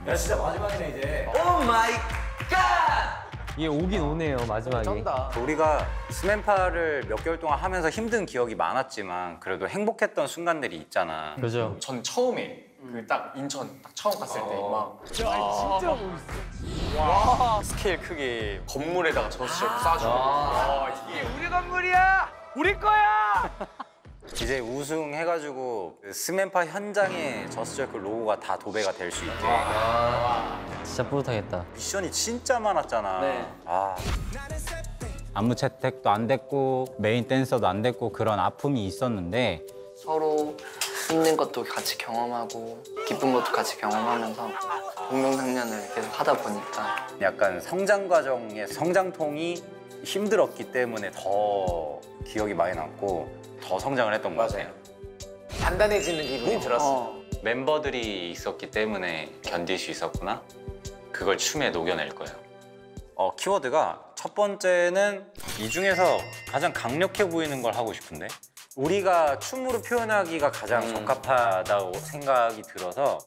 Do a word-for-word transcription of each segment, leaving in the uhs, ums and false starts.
야 진짜 마지막이네 이제. 오 마이 갓! 이게 오긴 오네요, 마지막에. 쩐다. 우리가 스맨파를 몇 개월 동안 하면서 힘든 기억이 많았지만 그래도 행복했던 순간들이 있잖아. 그죠. 전 처음에 그 딱 인천 딱 처음 갔을 때 막 진짜 멋있어. 와 스케일 크게 건물에다가 저수지 쏴주고 와 이게 우리 건물이야! 우리 거야! 이제 우승해가지고 그 스맨파 현장에 저스트저클 로고가 다 도배가 될 수 있게. 진짜 뿌듯하겠다. 미션이 진짜 많았잖아. 네. 아. 안무 채택도 안 됐고 메인 댄서도 안 됐고 그런 아픔이 있었는데 서로 힘든 것도 같이 경험하고 기쁜 것도 같이 경험하면서 공동상련을 계속 하다 보니까 약간 성장 과정의 성장통이 힘들었기 때문에 더 기억이 많이 남고 더 성장을 했던 것 같아요. 단단해지는 기분이 들었어. 멤버들이 있었기 때문에 견딜 수 있었구나. 그걸 춤에 녹여낼 거예요. 어, 키워드가 첫 번째는 이 중에서 가장 강력해 보이는 걸 하고 싶은데 우리가 춤으로 표현하기가 가장 음. 적합하다고 생각이 들어서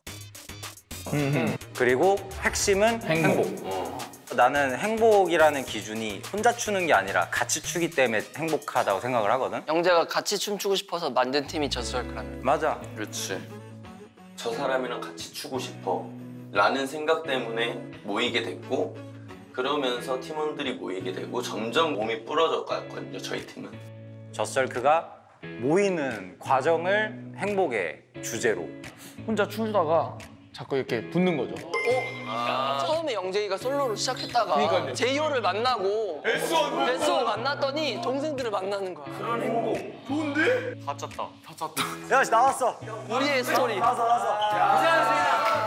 그리고 핵심은 행복. 나는 행복이라는 기준이 혼자 추는 게 아니라 같이 추기 때문에 행복하다고 생각을 하거든. 영재가 같이 춤추고 싶어서 만든 팀이 저스트저클이라면 맞아. 그렇지. 저 사람이랑 같이 추고 싶어 라는 생각 때문에 모이게 됐고 그러면서 팀원들이 모이게 되고 점점 몸이 부러져 갔거든요, 저희 팀은. 저스트저클가 모이는 과정을 행복의 주제로. 혼자 추다가 자꾸 이렇게 붙는 거죠. 처음에 영재이가 솔로로 시작했다가 그러니까요. 제이호를 만나고 베스원을 만났더니 동생들을 만나는 거야. 다 짰다. 다 짰다. 야, 나왔어. 우리의 스토리. 나왔어, 나왔어.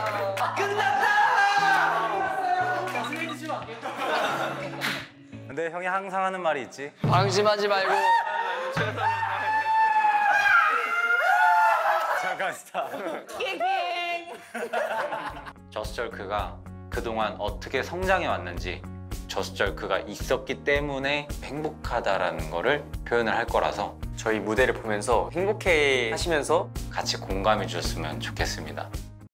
근데 형이 항상 하는 말이 있지. 방심하지 말고 잠깐 스탑. 저스트저클가 그동안 어떻게 성장해 왔는지 저스트저클가 있었기 때문에 행복하다라는 거를 표현을 할 거라서 저희 무대를 보면서 행복해 하시면서 같이 공감해 주셨으면 좋겠습니다.